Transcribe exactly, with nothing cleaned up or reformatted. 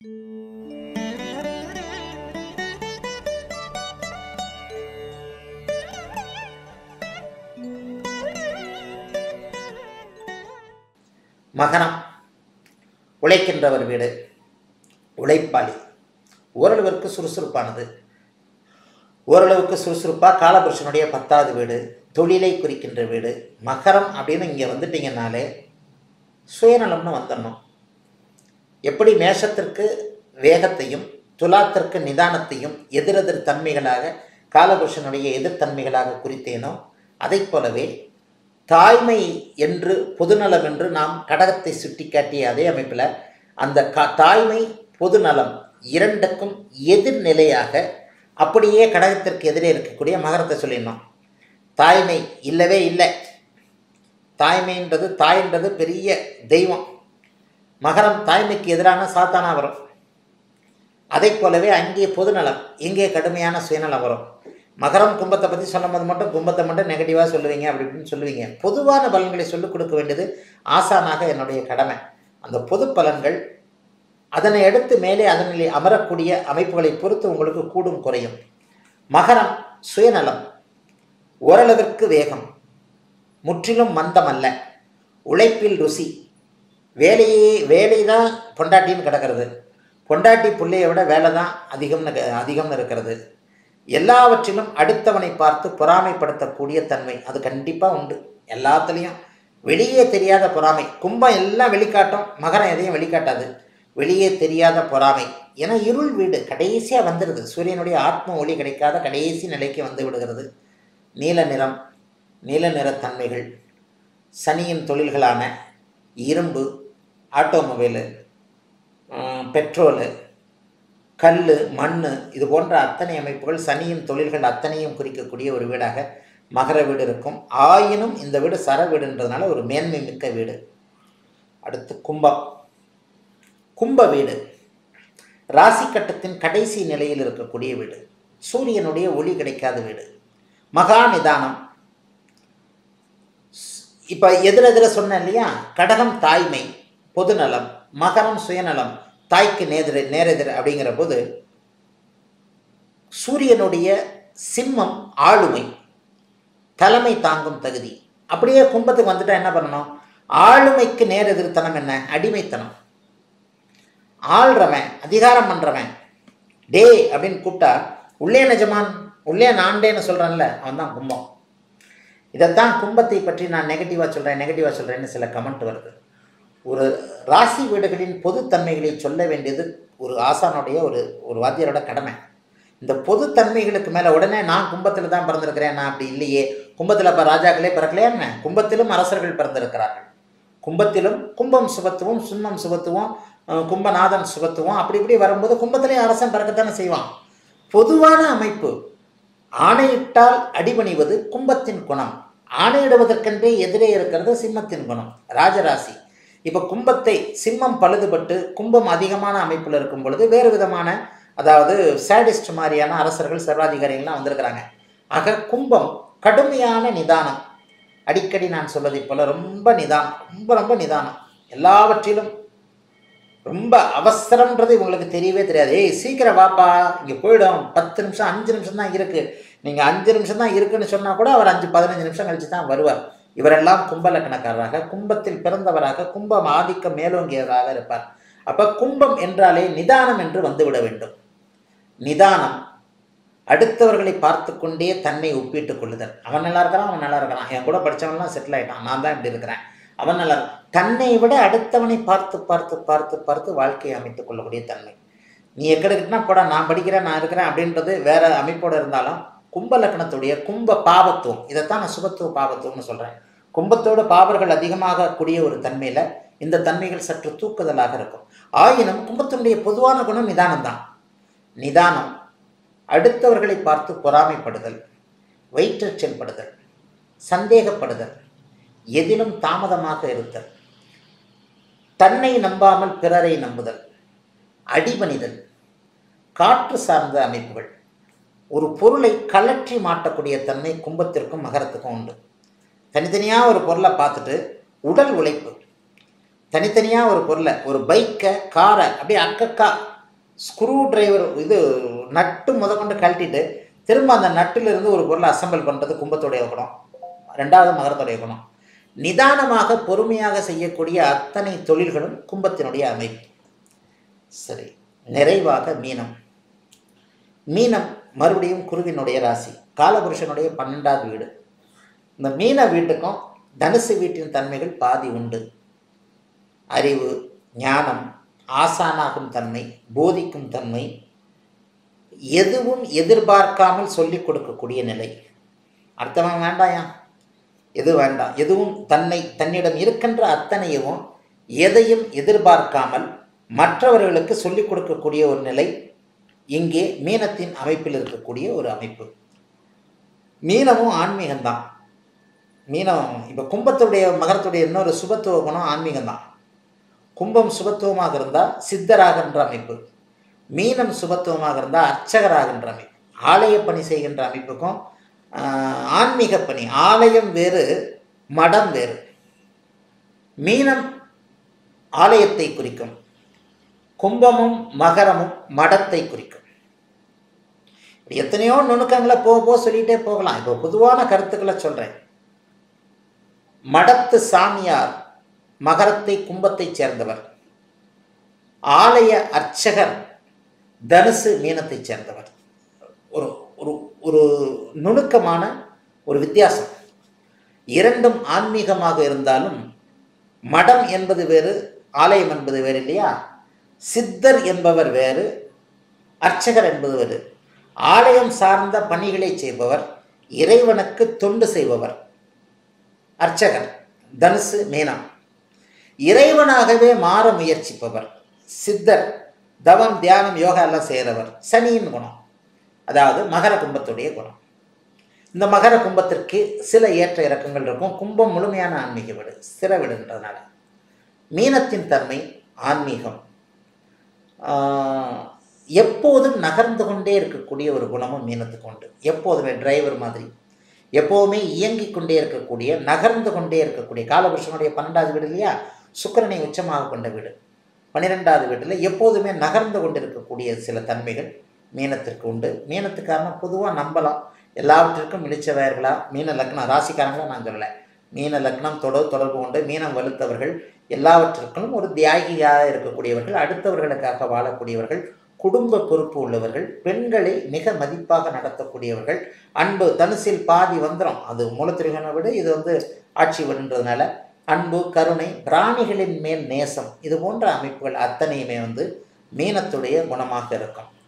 மகரம் உழைக்கின்றவர் வீடு, உழைப்பாளி, ஓரளவிற்கு சுறுசுறுப்பானது. ஓரளவுக்கு சுறுசுறுப்பாக காலபுருஷனுடைய பத்தாவது வீடு, தொழிலை குறிக்கின்ற வீடு. மகரம் அப்படின்னு இங்கே வந்துட்டீங்கன்னாலே சுயநலம்னு வந்துடணும். எப்படி மேஷத்திற்கு வேகத்தையும் துலாத்திற்கு நிதானத்தையும் எதிரெதிர் தன்மைகளாக காலபுருஷனுடைய எதிர்த்தன்மைகளாக குறித்தேனோ அதை போலவே தாய்மை என்று பொதுநலம் என்று நாம் கடகத்தை சுட்டி காட்டிய அதே அமைப்பில் அந்த கா தாய்மை பொதுநலம் இரண்டுக்கும் எதிர்நிலையாக அப்படியே கடகத்திற்கு எதிரே இருக்கக்கூடிய மகரத்தை சொல்லிடணும். தாய்மை இல்லவே இல்லை. தாய்மைன்றது தாய்ன்றது பெரிய தெய்வம். மகரம் தாய்மைக்கு எதிரான சாத்தானா வரும். அதை போலவே அங்கே பொதுநலம், இங்கே கடுமையான சுயநலம் வரும். மகரம் கும்பத்தை பற்றி சொல்லும்போது மட்டும் கும்பத்தை மட்டும் நெகட்டிவாக சொல்லுவீங்க, அப்படி இப்படின்னு சொல்லுவீங்க. பொதுவான பலன்களை சொல்லிக் கொடுக்க வேண்டியது ஆசானாக என்னுடைய கடமை. அந்த பொது பலன்கள் அதனை எடுத்து மேலே அதனில் அமரக்கூடிய அமைப்புகளை பொறுத்து உங்களுக்கு கூடும் குறையும். மகரம் சுயநலம், ஓரளவிற்கு வேகம், முற்றிலும் மந்தம் அல்ல, உழைப்பில் ருசி. வேலையே வேலை தான் பொண்டாட்டின்னு கிடக்கிறது, பொண்டாட்டி பிள்ளையை விட வேலை தான் அதிகம்னு அதிகம்னு இருக்கிறது. எல்லாவற்றிலும் அடுத்தவனை பார்த்து பொறாமைப்படுத்தக்கூடிய தன்மை அது கண்டிப்பாக உண்டு. எல்லாத்துலேயும் வெளியே தெரியாத பொறாமை. கும்பம் எல்லாம் வெளிக்காட்டும், மகரம் எதையும் வெளிக்காட்டாது. வெளியே தெரியாத பொறாமை. ஏன்னா இருள் வீடு கடைசியாக வந்துடுது. சூரியனுடைய ஆத்ம ஒளி கிடைக்காத கடைசி நிலைக்கு வந்து விடுகிறது. நீல நிறம், நீல நிறத்தன்மைகள், சனியின் தொழில்களான இரும்பு, ஆட்டோமொபைலு, பெட்ரோலு, கல், மண், இது போன்ற அத்தனை அமைப்புகள் சனியின் தொழில்கள் அத்தனையும் குறிக்கக்கூடிய ஒரு வீடாக மகர வீடு இருக்கும். ஆயினும் இந்த வீடு சர வீடுன்றதுனால ஒரு மேன்மை மிக்க வீடு. அடுத்து கும்பம். கும்ப வீடு ராசி கட்டத்தின் கடைசி நிலையில் இருக்கக்கூடிய வீடு, சூரியனுடைய ஒளி கிடைக்காத வீடு, மகா நிதானம். இப்போ எதிரெதிர சொன்னேன் இல்லையா, கடகம் தாய்மை பொதுநலம், மகரம் சுயநலம், தாய்க்கு நேரெதிர நேரெதிர அப்படிங்கிற போது சூரியனுடைய சிம்மம் ஆளுமை, தலைமை தாங்கும் தகுதி. அப்படியே கும்பத்துக்கு வந்துட்டா என்ன பண்ணணும்? ஆளுமைக்கு நேரெதிர்த்தனம் என்ன? அடிமைத்தனம். ஆள்றவன், அதிகாரம் பண்ணுறவன், டே அப்படின்னு கூப்பிட்டா உள்ளே நிஜமான் உள்ளே நான்டேன்னு சொல்கிறான்ல, அவன் தான் கும்பம். இதைத்தான் கும்பத்தை பற்றி நான் நெகட்டிவாக சொல்கிறேன் நெகட்டிவாக சொல்கிறேன்னு சில கமெண்ட் வருது. ஒரு ராசி வீடுகளின் பொதுத்தன்மைகளை சொல்ல வேண்டியது ஒரு ஆசானுடைய ஒரு ஒரு வாத்தியரோட கடமை. இந்த பொதுத்தன்மைகளுக்கு மேலே உடனே நான் கும்பத்தில் தான் பிறந்திருக்கிறேன், நான் அப்படி இல்லையே, கும்பத்தில் இப்போ ராஜாக்களே பிறக்கலையா என்ன? கும்பத்திலும் அரசர்கள் பிறந்திருக்கிறார்கள். கும்பத்திலும் கும்பம் சுபத்துவம், சும்மம் சுபத்துவம், கும்பநாதன் சுபத்துவம், அப்படி இப்படி வரும்போது கும்பத்திலே அரசன் பிறக்கத்தானே செய்வான். பொதுவான அமைப்பு. ஆணையிட்டால் அடிபணிவது கும்பத்தின் குணம், ஆணையிடுவதற்கென்றே எதிரே இருக்கிறது சிம்மத்தின் குணம், ராஜராசி. இப்போ கும்பத்தை சிம்மம் பழுதுபட்டு கும்பம் அதிகமான அமைப்பில் இருக்கும் பொழுது வேறு விதமான, அதாவது சேடிஸ்ட் மாதிரியான அரசர்கள் சர்வாதிகாரிகள்லாம் வந்திருக்கிறாங்க. ஆக கும்பம் கடுமையான நிதானம். அடிக்கடி நான் சொல்வதை போல ரொம்ப நிதானம், ரொம்ப ரொம்ப நிதானம். எல்லாவற்றிலும் ரொம்ப அவசரம்ன்றது இவங்களுக்கு தெரியவே தெரியாது. ஏய் சீக்கிரம் வாப்பா, இங்கே போயிடும், பத்து நிமிஷம் அஞ்சு நிமிஷம் தான் இருக்குது, நீங்கள் அஞ்சு நிமிஷம் தான் இருக்குன்னு சொன்னால் கூட அவர் அஞ்சு பதினஞ்சு நிமிஷம் கழிச்சு தான் வருவார். இவரெல்லாம் கும்ப லக்கணக்காரராக, கும்பத்தில் பிறந்தவராக, கும்பம் ஆதிக்கம் மேலோங்கியவராக இருப்பார். அப்போ கும்பம் என்றாலே நிதானம் என்று வந்துவிட வேண்டும். நிதானம், அடுத்தவர்களை பார்த்து கொண்டே தன்னை ஒப்பிட்டு கொள்ளுதல். அவன் நல்லா இருக்கிறான், அவன் நல்லா இருக்கிறான், என் கூட படித்தவன்லாம் செட்டில் ஆகிட்டான், நான் தான் இப்படி இருக்கிறேன், அவன் நல்லா, தன்னை விட அடுத்தவனை பார்த்து பார்த்து பார்த்து பார்த்து வாழ்க்கையை அமைத்துக் கொள்ளக்கூடிய தன்மை. நீ எக்கடுக்கிட்டனா போட, நான் படிக்கிறேன், நான் இருக்கிறேன் அப்படின்றது வேற அமைப்போடு இருந்தாலும் கும்ப லக்கணத்துடைய கும்ப பாவத்துவம், இதைத்தான் நான் சுபத்துவ பாவத்துவம்னு சொல்கிறேன். கும்பத்தோடு பாவர்கள் அதிகமாக கூடிய ஒரு தன்மையில் இந்த தன்மைகள் சற்று தூக்குதலாக இருக்கும். ஆயினும் கும்பத்தினுடைய பொதுவான குணம் நிதானம் தான். நிதானம், அடுத்தவர்களை பார்த்து பொறாமைப்படுதல், வயிற்றெச்சல்படுதல், சந்தேகப்படுதல், எதிலும் தாமதமாக இருத்தல், தன்னை நம்பாமல் பிறரை நம்புதல், அடிபணிதல், காற்று சார்ந்த அமைப்புகள். ஒரு பொருளை கலற்றி மாட்டக்கூடிய தன்மை கும்பத்திற்கும் மகரத்துக்கும் உண்டு. தனித்தனியாக ஒரு பொருளை பார்த்துட்டு உடல் உழைப்பு, தனித்தனியாக ஒரு பொருளை, ஒரு பைக்கை, காரை அப்படியே அக்கக்கா ஸ்க்ரூ டிரைவர் இது நட்டு முதற்கொண்டு கழட்டிட்டு திரும்ப அந்த நட்டிலிருந்து ஒரு பொருளை அசம்பிள் பண்ணுறது கும்பத்துடைய குணம். ரெண்டாவது மகரத்துடைய குணம். நிதானமாக பொறுமையாக செய்யக்கூடிய அத்தனை தொழில்களும் கும்பத்தினுடைய அமைப்பு. சரி, நிறைவாக மீனம். மீனம் மறுபடியும் குருவினுடைய ராசி, காலபுருஷனுடைய பன்னெண்டாவது வீடு. இந்த மீன வீட்டுக்கும் தனுசு வீட்டின் தன்மைகள் பாதி உண்டு. அறிவு, ஞானம், ஆசானாகும் தன்மை, போதிக்கும் தன்மை, எதுவும் எதிர்பார்க்காமல் சொல்லிக் கொடுக்கக்கூடிய நிலை. அர்த்தமாக வேண்டாயா, எது வேண்டாம், எதுவும் தன்னை தன்னிடம் இருக்கின்ற அத்தனையும் எதையும் எதிர்பார்க்காமல் மற்றவர்களுக்கு சொல்லிக் கொடுக்கக்கூடிய ஒரு நிலை இங்கே மீனத்தின் அமைப்பில் இருக்கக்கூடிய ஒரு அமைப்பு. மீனமும் ஆன்மீகம்தான். மீனம் இப்போ கும்பத்துடைய மகரத்துடைய இன்னொரு சுபத்துவ குணம் ஆன்மீகம்தான். கும்பம் சுபத்துவமாக இருந்தால் சித்தராகின்ற அமைப்பு, மீனம் சுபத்துவமாக இருந்தால் அர்ச்சகராகின்ற அமைப்பு. ஆலய பணி செய்கின்ற அமைப்புக்கும் ஆன்மீக பணி, ஆலயம் வேறு மடம் வேறு. மீனம் ஆலயத்தை குறிக்கும், கும்பமும் மகரமும் மடத்தை குறிக்கும். எத்தனையோ நுணுக்கங்களை போக போக சொல்லிகிட்டே போகலாம். இப்போ பொதுவான கருத்துக்களை சொல்கிறேன். மடத்து சாமியார் மகரத்தை கும்பத்தை சேர்ந்தவர், ஆலய அர்ச்சகர் தனுசு மீனத்தை சேர்ந்தவர். ஒரு ஒரு ஒரு நுணுக்கமான ஒரு வித்தியாசம். இரண்டும் ஆன்மீகமாக இருந்தாலும் மடம் என்பது வேறு, ஆலயம் என்பது வேறு இல்லையா? சித்தர் என்பவர் வேறு, அர்ச்சகர் என்பது வேறு. ஆலயம் சார்ந்த பணிகளை செய்பவர், இறைவனுக்கு தொண்டு செய்பவர் அர்ச்சகர் தனுசு மீனம். இறைவனாகவே மாற முயற்சிப்பவர் சித்தர், தவம் தியானம் யோகா எல்லாம் செய்கிறவர் சனியின் குணம், அதாவது மகர கும்பத்துடைய குணம். இந்த மகர கும்பத்திற்கு சில ஏற்ற இறக்கங்கள் இருக்கும். கும்பம் முழுமையான ஆன்மீக வீடு, ஸ்திர வீடுன்றதுனால. மீனத்தின் தன்மை ஆன்மீகம், எப்போதும் நகர்ந்து கொண்டே இருக்கக்கூடிய ஒரு குணமும் மீனத்துக்கு உண்டு. எப்போதுமே டிரைவர் மாதிரி எப்போவுமே இயங்கிக் கொண்டே இருக்கக்கூடிய, நகர்ந்து கொண்டே இருக்கக்கூடிய. காலபுருஷனுடைய பன்னெண்டாவது வீடு இல்லையா, சுக்கிரனை உச்சமாக கொண்ட வீடு. பன்னிரெண்டாவது வீட்டில் எப்போதுமே நகர்ந்து கொண்டு இருக்கக்கூடிய சில தன்மைகள் மீனத்திற்கு உண்டு. மீனத்துக்காரன பொதுவாக நம்பலாம், எல்லாவற்றிற்கும் இழிச்சவர்களா மீன லக்னம் ராசிக்காரங்களா நான் சொல்லலை. மீன லக்னம் தொடர் தொடர்பு கொண்டு மீனம் வலுத்தவர்கள், எல்லாவற்றிற்கும் ஒரு தியாகியாக இருக்கக்கூடியவர்கள், அடுத்தவர்களுக்காக வாழக்கூடியவர்கள், குடும்ப பொறுப்பு உள்ளவர்கள், பெண்களை மிக மதிப்பாக நடத்தக்கூடியவர்கள். அன்பு தனுசில் பாதி வந்துடும், அது மூலத்திரிகனை விட இது வந்து ஆட்சி விடுன்றதுனால அன்பு, கருணை, பிராணிகளின் மேல் நேசம், இது போன்ற அமைப்புகள் அத்தனையுமே வந்து மீனத்துடைய குணமாக இருக்கும்.